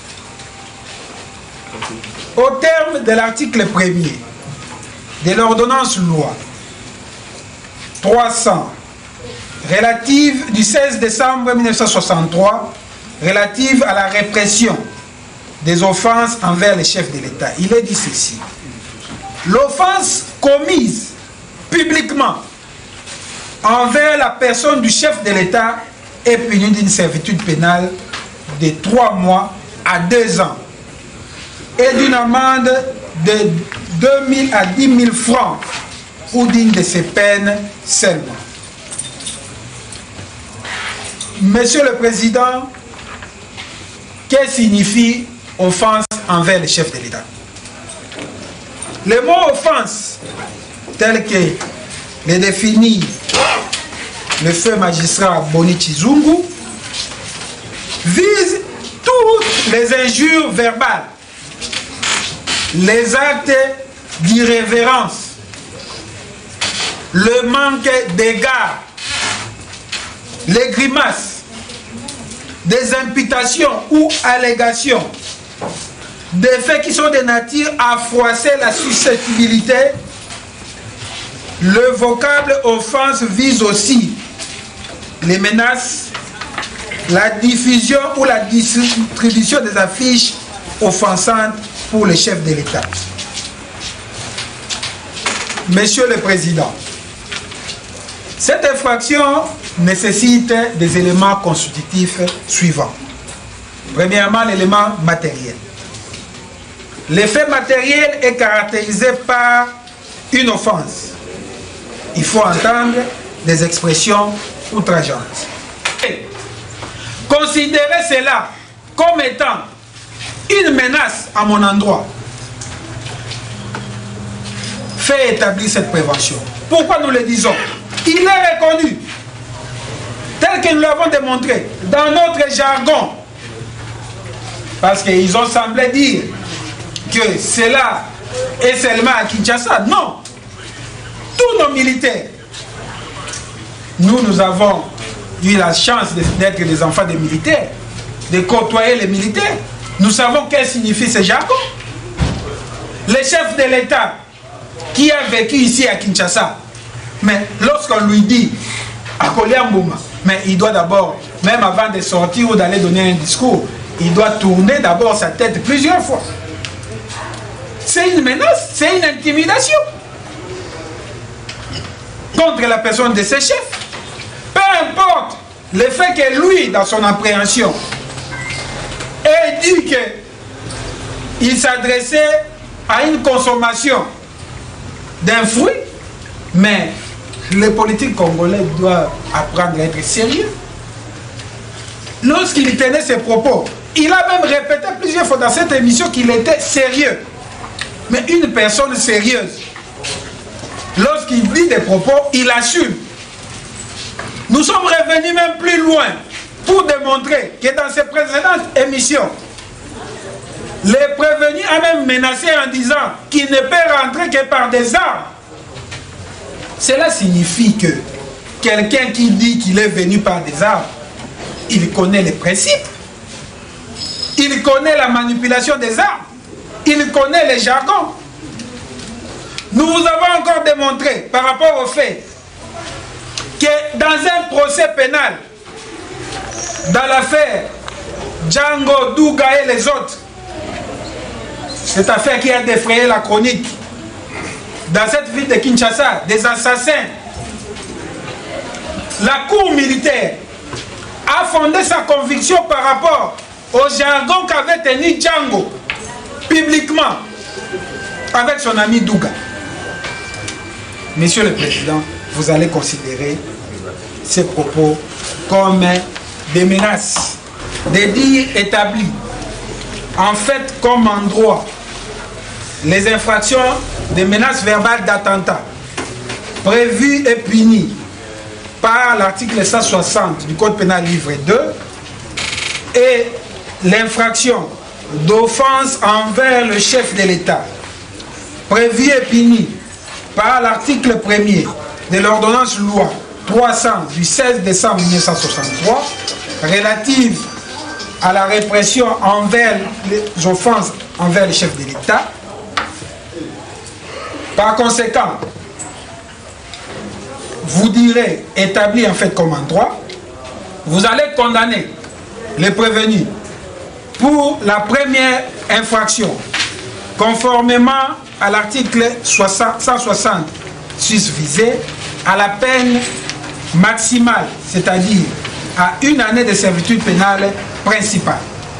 au terme de l'article premier de l'ordonnance loi trois cents relative du seize décembre mille neuf cent soixante-trois relative à la répression des offenses envers les chefs de l'État, il est dit ceci: l'offense commise publiquement envers la personne du chef de l'État est punie d'une servitude pénale de trois mois à deux ans et d'une amende de deux mille à dix mille francs ou d'une de ces peines seulement. Monsieur le Président, que signifie offense envers le chef de l'État? Le mot offense, tel que le définit le feu magistrat Boni Chizungu, vise toutes les injures verbales, les actes d'irrévérence, le manque d'égard, les grimaces, des imputations ou allégations, des faits qui sont de nature à froisser la susceptibilité. Le vocable offense vise aussi les menaces, la diffusion ou la distribution des affiches offensantes pour le chef de l'État. Monsieur le Président, cette infraction nécessite des éléments constitutifs suivants. Premièrement, l'élément matériel. L'effet matériel est caractérisé par une offense. Il faut entendre des expressions outrageantes. Considérez cela comme étant une menace à mon endroit. Fait établir cette prévention. Pourquoi nous le disons? Il est reconnu, tel que nous l'avons démontré, dans notre jargon. Parce qu'ils ont semblé dire que cela est seulement à Kinshasa. Non. Tous nos militaires, nous, nous avons eu la chance d'être des enfants des militaires, de côtoyer les militaires. Nous savons qu'est-ce que signifie ce jargon. Le chef de l'État qui a vécu ici à Kinshasa, mais lorsqu'on lui dit à Koliambouma, mais il doit d'abord, même avant de sortir ou d'aller donner un discours, il doit tourner d'abord sa tête plusieurs fois. C'est une menace, c'est une intimidation contre la personne de ses chefs. Peu importe le fait que lui, dans son appréhension, ait dit qu'il s'adressait à une consommation d'un fruit, mais les politiques congolais doivent apprendre à être sérieux. Lorsqu'il tenait ses propos, il a même répété plusieurs fois dans cette émission qu'il était sérieux. Mais une personne sérieuse, lorsqu'il dit des propos, il assume. Nous sommes revenus même plus loin pour démontrer que dans ses précédentes émissions, le prévenu a même menacé en disant qu'il ne peut rentrer que par des armes. Cela signifie que quelqu'un qui dit qu'il est venu par des armes, il connaît les principes, il connaît la manipulation des armes, il connaît les jargons. Nous vous avons encore démontré par rapport au fait que dans un procès pénal, dans l'affaire Django, Douga et les autres, cette affaire qui a défrayé la chronique, dans cette ville de Kinshasa, des assassins, la cour militaire a fondé sa conviction par rapport au jargon qu'avait tenu Django publiquement avec son ami Douga. Monsieur le Président, vous allez considérer ces propos comme des menaces, des dires établis, en fait comme en droit. Les infractions des menaces verbales d'attentat prévues et punies par l'article cent soixante du Code pénal livre deux et l'infraction d'offense envers le chef de l'État prévue et punie par l'article premier de l'ordonnance loi trois cents du seize décembre mille neuf cent soixante-trois relative à la répression envers les offenses envers le chef de l'État. Par conséquent, vous direz, établi en fait comme en droit, vous allez condamner les prévenus pour la première infraction, conformément à l'article cent soixante-six visé, à la peine maximale, c'est-à-dire à une année de servitude pénale principale.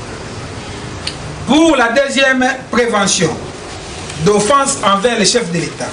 Pour la deuxième prévention d'offense envers le chef de l'État,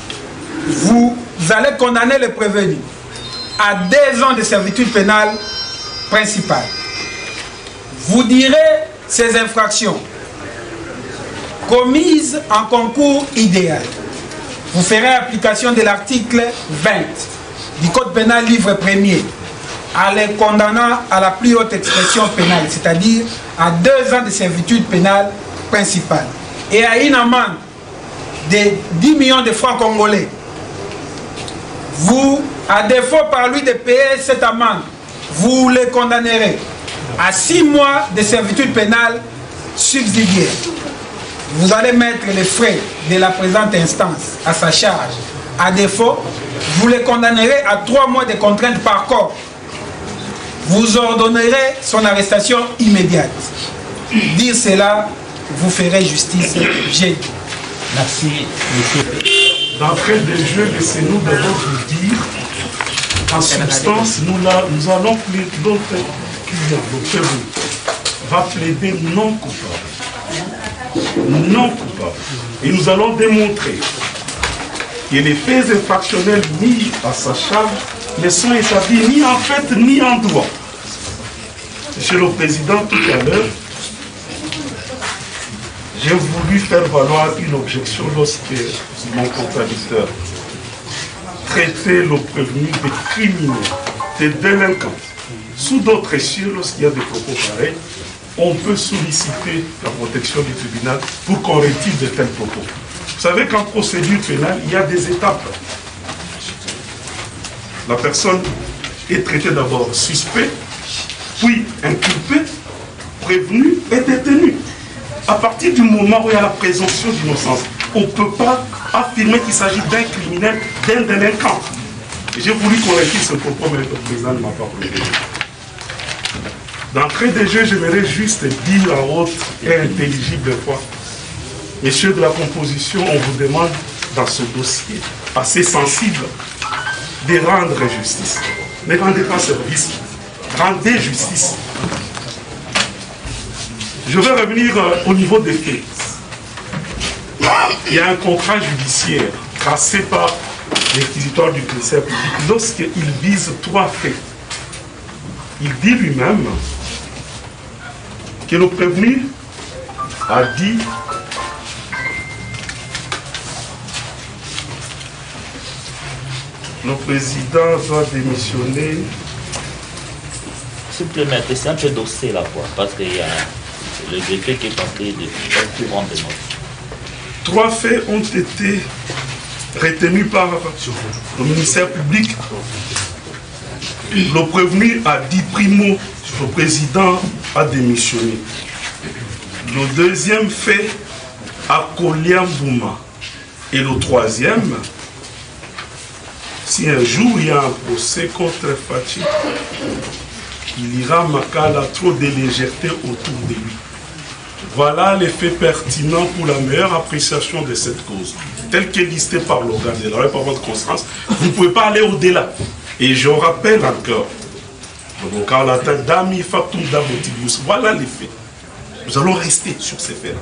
vous allez condamner le prévenu à deux ans de servitude pénale principal. Vous direz ces infractions commises en concours idéal. Vous ferez application de l'article vingt du Code pénal livre premier en les condamnant à la plus haute expression pénale, c'est-à-dire à deux ans de servitude pénale principale et à une amende de dix millions de francs congolais. Vous, à défaut par lui de payer cette amende, vous les condamnerez à six mois de servitude pénale subsidiaire. Vous allez mettre les frais de la présente instance à sa charge. À défaut, vous les condamnerez à trois mois de contrainte par corps. Vous ordonnerez son arrestation immédiate. Dire cela, vous ferez justice. J'ai dit. Merci, monsieur. D'entrée de jeu, laissez-nous d'abord vous dire, en substance, nous, là, nous allons plaider, l'autre client, le prévenu, va plaider non coupable. Non coupable. Et nous allons démontrer que les faits infractionnels mis à sa charge ne sont établis ni en fait ni en droit. Monsieur le Président, tout à l'heure, j'ai voulu faire valoir une objection lorsque mon contradicteur traitait le prévenu de criminels, de délinquants. Sous d'autres cieux, lorsqu'il y a des propos pareils, on peut solliciter la protection du tribunal pour qu'on retire de tels propos. Vous savez qu'en procédure pénale, il y a des étapes. La personne est traitée d'abord suspect, puis inculpé, prévenu et détenu. À partir du moment où il y a la présomption d'innocence, on ne peut pas affirmer qu'il s'agit d'un criminel, d'un délinquant. J'ai voulu qu'on retire ce propos, mais le président ne m'a pas pris. D'entrée de jeu, j'aimerais juste dire à haute et intelligible fois, messieurs de la composition, on vous demande dans ce dossier assez sensible de rendre justice. Ne rendez pas service, rendez justice. Je vais revenir au niveau des faits. Il y a un contrat judiciaire tracé par l'inquisitoire du commissaire public lorsqu'il vise trois faits. Il dit lui-même que le prévenu a dit le président doit démissionner. S'il vous plaît, maître, c'est un peu dossé là, quoi, parce qu'il y a le décret qui est entré de faire courant de notes. Trois faits ont été retenus par le ministère public. Le prévenu a dit primo, le président a démissionné. Le deuxième fait, à Koliambouma. Et le troisième, si un jour il y a un procès contre Fachi, il ira Makala trop de légèreté autour de lui. Voilà les faits pertinents pour la meilleure appréciation de cette cause. Tel qu'est listé par l'organe de la loi par votre conscience, vous ne pouvez pas aller au-delà. Et je rappelle encore, le vocal latin d'Ami Fatum Dabotibius, voilà les faits. Nous allons rester sur ces faits-là.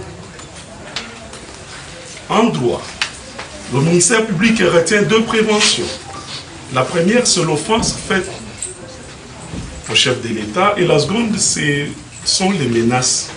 En droit, le ministère public retient deux préventions. La première, c'est l'offense faite au chef de l'État, et la seconde, ce sont les menaces.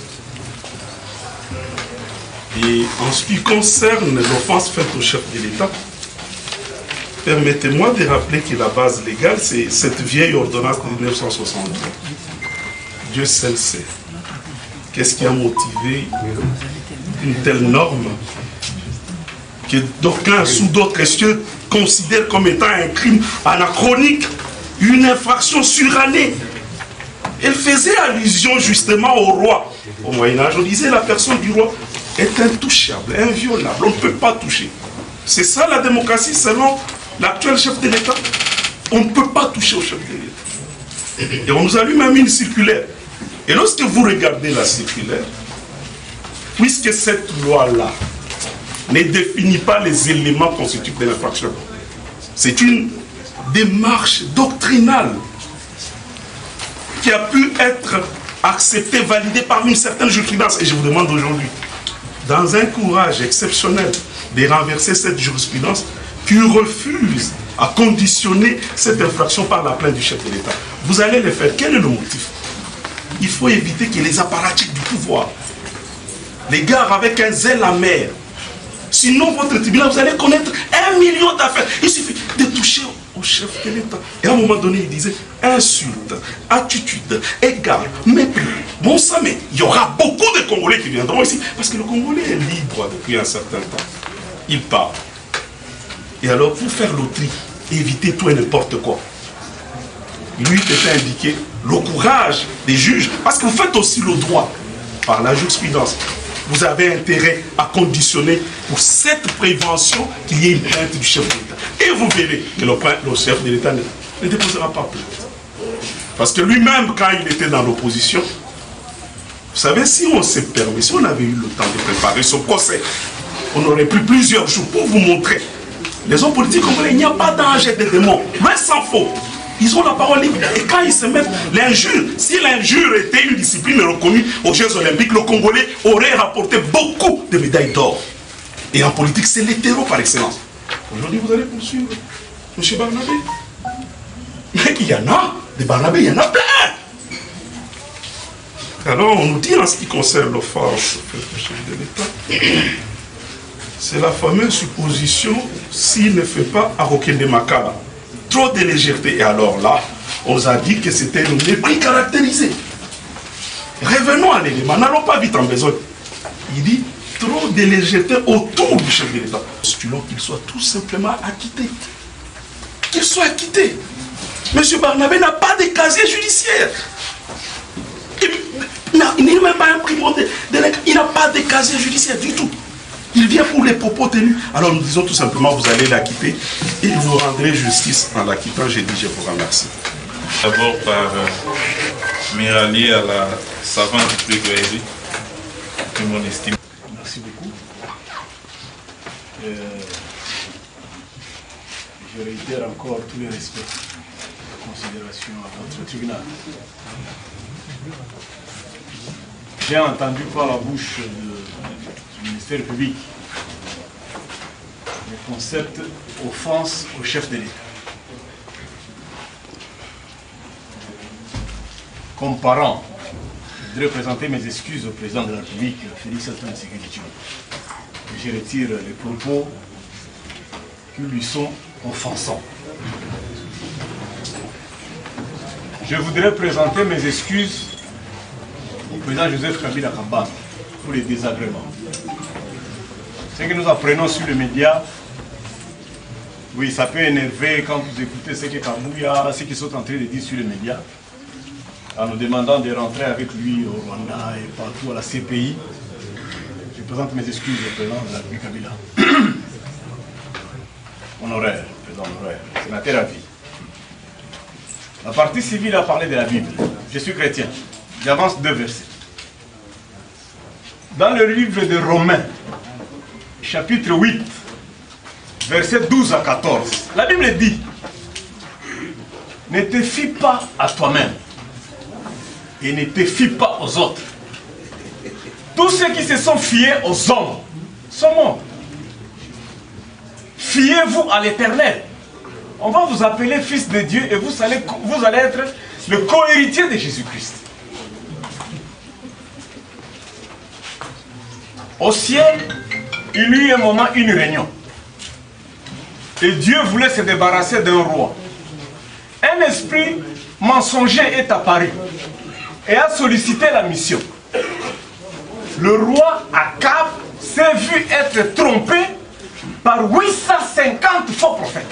Et en ce qui concerne l'offense faite au chef de l'État, permettez-moi de rappeler que la base légale, c'est cette vieille ordonnance de mille neuf cent soixante-trois. Dieu seul sait. Qu'est-ce qui a motivé une telle norme que d'aucuns, sous d'autres cieux, considèrent comme étant un crime anachronique, une infraction surannée. Elle faisait allusion justement au roi. Au Moyen-Âge, on disait la personne du roi est intouchable, inviolable, on ne peut pas toucher. C'est ça la démocratie selon l'actuel chef de l'État. On ne peut pas toucher au chef de l'État. Et on nous a lui même une circulaire. Et lorsque vous regardez la circulaire, puisque cette loi-là ne définit pas les éléments constitutifs de l'infraction, c'est une démarche doctrinale qui a pu être acceptée, validée par une certaine jurisprudence. Et je vous demande aujourd'hui, dans un courage exceptionnel de renverser cette jurisprudence, qui refusent à conditionner cette infraction par la plainte du chef de l'État. Vous allez les faire. Quel est le motif? Il faut éviter que les apparatchiks du pouvoir les gars avec un zèle amer. Sinon, votre tribunal, vous allez connaître un million d'affaires. Il suffit de toucher au chef de l'État. Et à un moment donné, il disait insulte, attitude, égard, mépris. Bon sang, mais il y aura beaucoup de Congolais qui viendront ici. Parce que le Congolais est libre depuis un certain temps. Il part. Et alors, pour faire loterie, éviter tout et n'importe quoi, il lui était indiqué le courage des juges. Parce que vous faites aussi le droit par la jurisprudence. Vous avez intérêt à conditionner pour cette prévention qu'il y ait une plainte du chef de l'État. Et vous verrez que le, le chef de l'État ne, ne déposera pas plainte. Parce que lui-même, quand il était dans l'opposition, vous savez, si on s'est permis, si on avait eu le temps de préparer son procès, on aurait pris plusieurs jours pour vous montrer. Les hommes politiques congolais, il n'y a pas danger de démons, mais sans faux. Ils ont la parole libre. Et quand ils se mettent l'injure, si l'injure était une discipline reconnue aux Jeux Olympiques, le Congolais aurait rapporté beaucoup de médailles d'or. Et en politique, c'est l'hétéro par excellence. Aujourd'hui, vous allez poursuivre M. Barnabé. Mais il y en a, des Barnabé, il y en a plein. Alors, on nous dit en ce qui concerne l'offense au chef de l'État, c'est la fameuse supposition s'il ne fait pas Aroken de Makala. Trop de légèreté. Et alors là, on nous a dit que c'était le mépris caractérisé. Revenons à l'élément, n'allons pas vite en besogne. Il dit trop de légèreté autour du chef de l'État. Postulons qu'il soit tout simplement acquitté. Qu'il soit acquitté. M. Barnabé n'a pas de casier judiciaire. Il n'est même pas imprimé. Il n'a pas de casier judiciaire du tout. Il vient pour les propos tenus. Alors nous disons tout simplement, vous allez l'acquitter et vous rendrez justice en l'acquittant. J'ai dit, je vous remercie. D'abord par euh, me rallier à la savante plaidoirie de mon estime. Merci beaucoup. Euh, je réitère encore tous les respects et considérations à votre tribunal. J'ai entendu par la bouche de du ministère public le concept offense au chef de l'État. Comme parent, je voudrais présenter mes excuses au président de la République, Félix Antoine Tshisekedi. Je retire les propos qui lui sont offensants. Je voudrais présenter mes excuses au président Joseph Kabila Kabange pour les désagréments. Ce que nous apprenons sur les médias, oui, ça peut énerver quand vous écoutez ce que Kabouya, ce qu'ils sont en train de dire sur les médias, en nous demandant de rentrer avec lui au Rwanda et partout à la C P I. Je présente mes excuses au président de la République Kabila. Honoraire, président honoraire, sénateur à vie. La partie civile a parlé de la Bible. Je suis chrétien. J'avance deux versets. Dans le livre de Romains, chapitre huit, versets douze à quatorze, la Bible dit: ne te fie pas à toi-même et ne te fie pas aux autres. Tous ceux qui se sont fiés aux hommes sont morts. Fiez-vous à l'Éternel. On va vous appeler fils de Dieu et vous allez, vous allez être le co-héritier de Jésus-Christ. Au ciel, il y eut un moment, une réunion. Et Dieu voulait se débarrasser d'un roi. Un esprit mensonger est apparu et a sollicité la mission. Le roi Akab s'est vu être trompé par huit cent cinquante faux prophètes.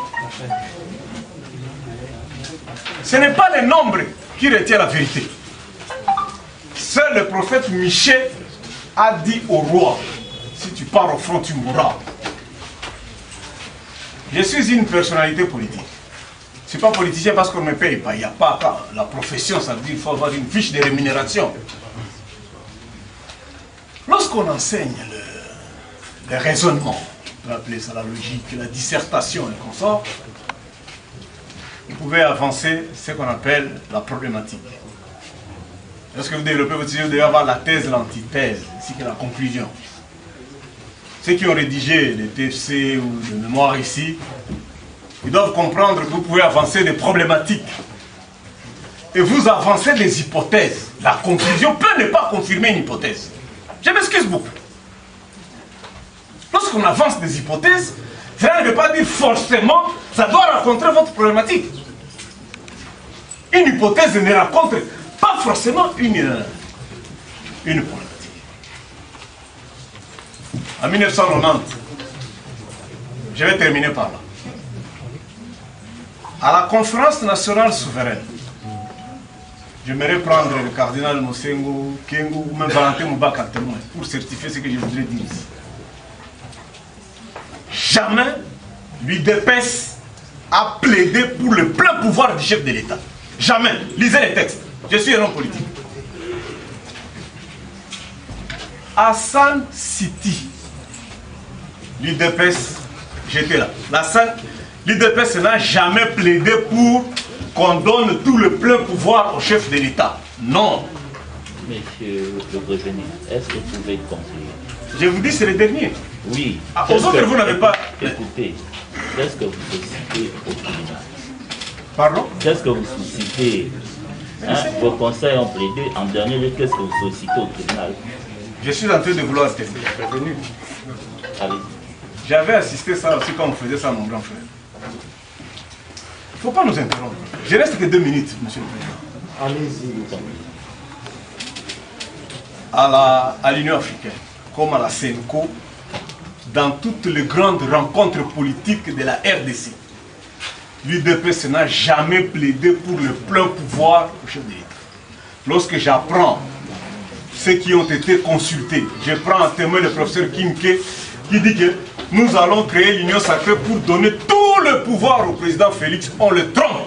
Ce n'est pas le nombre qui retient la vérité. Seul le prophète Michée a dit au roi: si tu pars au front, tu mourras. Je suis une personnalité politique. Je ne suis pas politicien parce qu'on ne me paye pas. Il n'y a pas la profession, ça veut dire qu'il faut avoir une fiche de rémunération. Lorsqu'on enseigne le, le raisonnement, on peut appeler ça la logique, la dissertation et consort, vous pouvez avancer ce qu'on appelle la problématique. Lorsque vous développez votre sujet, vous devez avoir la thèse, l'antithèse, ainsi que la conclusion. ceux qui ont rédigé les T F C ou les mémoires ici, ils doivent comprendre que vous pouvez avancer des problématiques. Et vous avancez des hypothèses. La conclusion peut ne pas confirmer une hypothèse. Je m'excuse beaucoup. Lorsqu'on avance des hypothèses, cela ne veut pas dire forcément ça doit raconter votre problématique. Une hypothèse ne raconte pas forcément une, une problématique. En mille neuf cent quatre-vingt-dix, je vais terminer par là. À la conférence nationale souveraine, j'aimerais prendre le cardinal Mosengo, Kengo ou même Valentin Moubaka témoin pour certifier ce que je voudrais dire ici. Jamais l'U D P S a plaidé pour le plein pouvoir du chef de l'État. Jamais. Lisez les textes. Je suis un homme politique. Hassan City, l'U D P S, j'étais là. L'U D P S n'a jamais plaidé pour qu'on donne tout le plein pouvoir au chef de l'État. Non. Monsieur le prévenu, est-ce que vous pouvez conclure? Je vous dis, c'est le dernier. Oui. Ah, aux autres, vous n'avez pas... Écoutez, qu'est-ce que vous suscitez au tribunal? Pardon? Qu'est-ce que vous suscitez? Hein? Vos conseils ont plaidé. En dernier lieu, qu'est-ce que vous sollicitez au tribunal? Je suis en train de vouloir terminer. Prévenu. Allez. J'avais assisté ça aussi quand on faisait ça à mon grand frère. Il ne faut pas nous interrompre. Je reste que deux minutes, monsieur le président. Allez-y. À l'Union africaine, comme à la CENCO, dans toutes les grandes rencontres politiques de la R D C, l'U D P S n'a jamais plaidé pour le plein pouvoir au chef de l'État. Lorsque j'apprends ceux qui ont été consultés, je prends en témoin le professeur Kimke qui dit que nous allons créer l'Union sacrée pour donner tout le pouvoir au président Félix. On le trompe.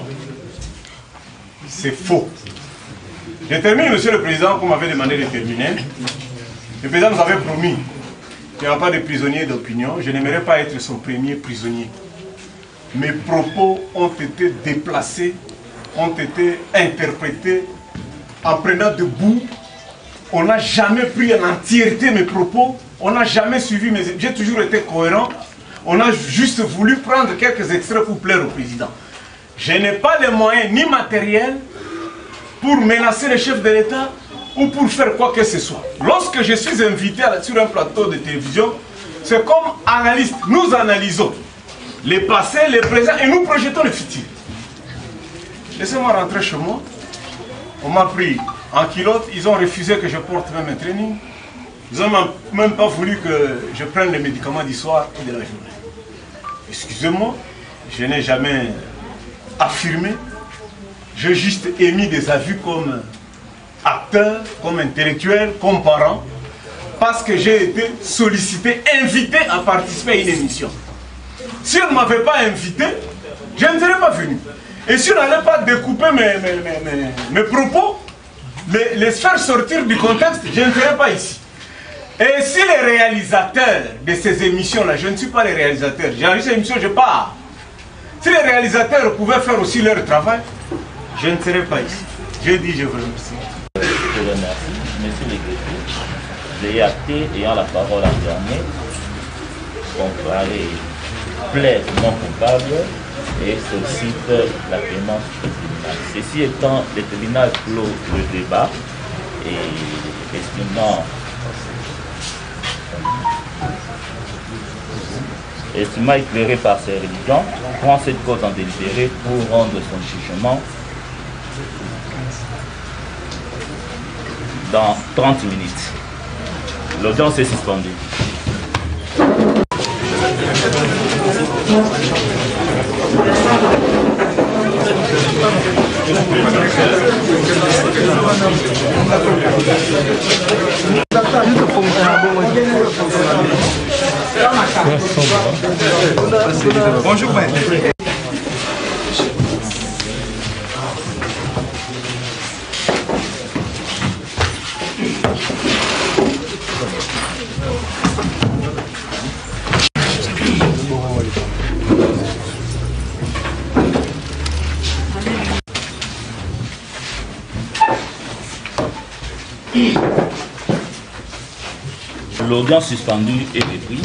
C'est faux. Je termine, monsieur le président, comme m'avait demandé de terminer. Le président nous avait promis qu'il n'y aura pas de prisonnier d'opinion. Je n'aimerais pas être son premier prisonnier. Mes propos ont été déplacés, ont été interprétés en prenant debout. On n'a jamais pris en entièreté mes propos. On n'a jamais suivi mes... J'ai toujours été cohérent. On a juste voulu prendre quelques extraits pour plaire au président. Je n'ai pas les moyens ni matériels pour menacer le chef de l'État ou pour faire quoi que ce soit. Lorsque je suis invité sur un plateau de télévision, c'est comme analyste. Nous analysons les passés, les présents et nous projetons le futur. Laissez-moi rentrer chez moi. On m'a pris en culotte, ils ont refusé que je porte même un training. Ils n'ont même pas voulu que je prenne les médicaments du soir et de la journée. Excusez-moi, je n'ai jamais affirmé. J'ai juste émis des avis comme acteur, comme intellectuel, comme parent, parce que j'ai été sollicité, invité à participer à une émission. Si on ne m'avait pas invité, je ne serais pas venu. Et si on n'allait pas découper mes, mes, mes, mes, mes propos, les, les faire sortir du contexte, je ne serais pas ici. Et si les réalisateurs de ces émissions-là, je ne suis pas les réalisateurs, j'enregistre l'émission, je pars. Si les réalisateurs pouvaient faire aussi leur travail, je ne serais pas ici. Je dis, je vous remercie. Je vous remercie, monsieur le greffier. J'ai acté, ayant la parole en dernier, comparé plaide non coupable et sollicite la clémence du tribunal. Ceci étant, le tribunal clôt le débat et estimant estimant éclairé par ses religions, prend cette cause en délibéré pour rendre son jugement dans trente minutes. L'audience est suspendue. Bonjour, maître. L'audience suspendue est reprise.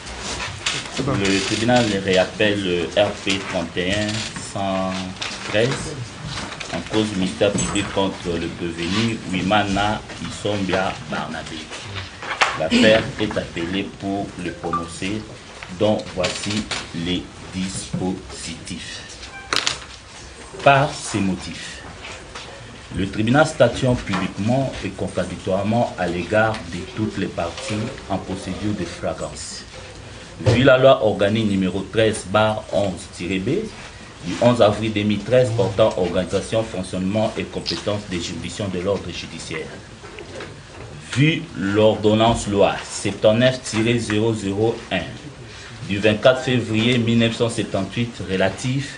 Le tribunal réappelle le R P trente et un cent treize en cause du ministère public contre le prévenu Wimana Isombia Barnabé. L'affaire est appelée pour le prononcer, dont voici les dispositifs. Par ces motifs, le tribunal statue publiquement et contradictoirement à l'égard de toutes les parties en procédure de flagrance. Vu la loi organique numéro treize barre onze B du onze avril deux mille treize portant organisation, fonctionnement et compétences des juridictions de l'ordre judiciaire. Vu l'ordonnance loi soixante-dix-neuf tiret zéro zéro un du vingt-quatre février mille neuf cent soixante-dix-huit relatif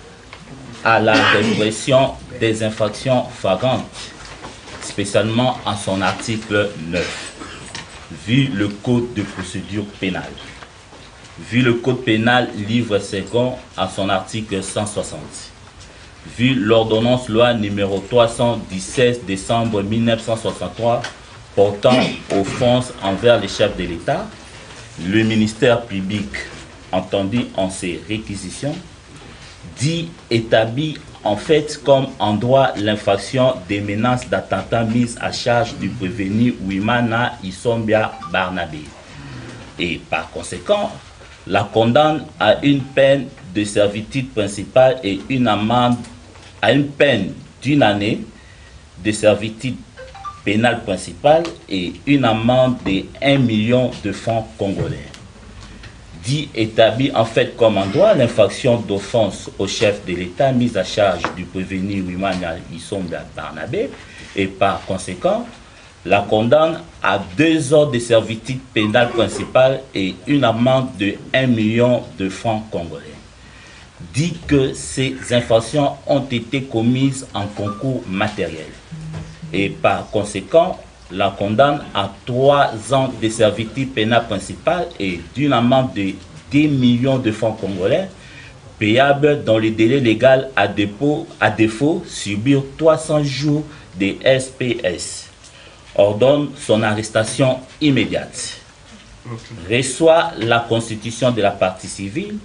à la répression des infractions flagrantes, spécialement en son article neuf, vu le Code de procédure pénale. Vu le Code pénal livre second à son article cent soixante. Vu l'ordonnance loi numéro trois cent dix-sept décembre mille neuf cent soixante-trois portant offense envers les chefs de l'État, le ministère public, entendu en ces réquisitions, dit établi en fait comme en droit l'infraction des menaces d'attentat mises à charge du prévenu Wimana Isombia Barnabé et par conséquent la condamne à une peine de servitude principale et une amende à une peine d'une année de servitude pénale principale et une amende de un million de francs congolais. Dit établi en fait comme en droit l'infraction d'offense au chef de l'État mise à charge du prévenu Wimana Isombia Barnabé et par conséquent la condamne à deux ans de servitude pénale principale et une amende de un million de francs congolais. Dit que ces infractions ont été commises en concours matériel et par conséquent la condamne à trois ans de servitude pénale principale et d'une amende de dix millions de francs congolais payable dans le délai légal à, dépôt, à défaut subir trois cents jours de S P S. Ordonne son arrestation immédiate. Reçoit la constitution de la partie civile,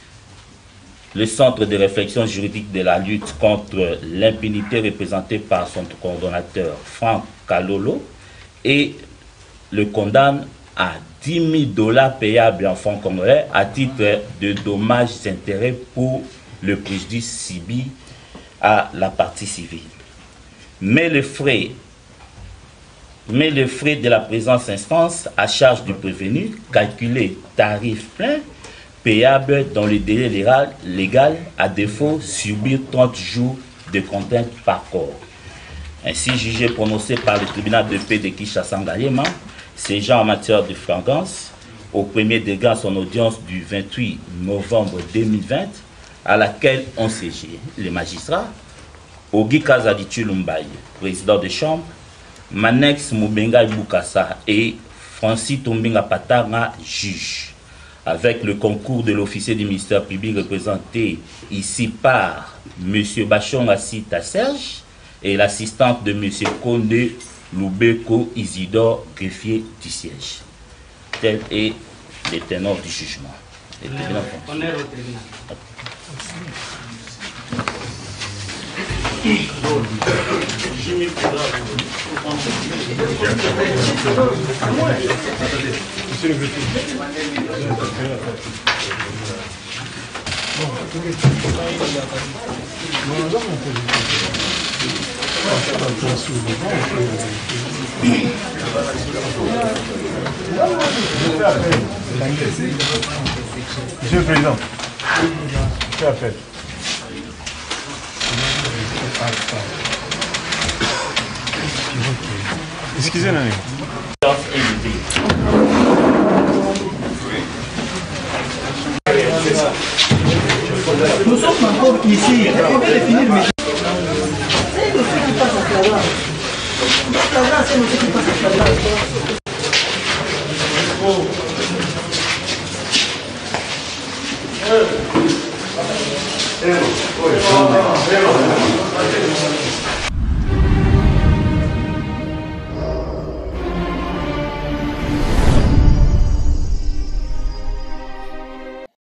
le centre de réflexion juridique de la lutte contre l'impunité représenté par son coordonnateur Franck Kalolo et le condamne à dix mille dollars payables en francs congolais à titre de dommages et intérêts pour le préjudice subi à la partie civile. Mais les frais mais les frais de la présence instance à charge du prévenu, calculés tarif plein, payable dans le délai légal, légal à défaut subir trente jours de contrainte par corps. Ainsi jugé prononcé par le tribunal de paix de Kinshasa-Ngaliema, séjour en matière de flagrance, au premier degré à son audience du vingt-huit novembre deux mille vingt, à laquelle ont siégé les magistrats, Ogi Kazadi Chulumbaye, président de chambre, Manex Moubenga Boukassa et Francis Tombinga Patanga, juge, avec le concours de l'officier du ministère public représenté ici par M. Bachonga Sita Serge et l'assistante de M. Konde Loubeko Isidore, greffier du siège. Tel est le ténor du jugement. Honneur au tribunal. Monsieur le greffier. Monsieur le Président, je fais appel. Excusez-moi. Nous sommes encore ici. On vient de finir, mais... C'est le fait qui passe à travers. La c'est le fait qui passe à travers. Oh.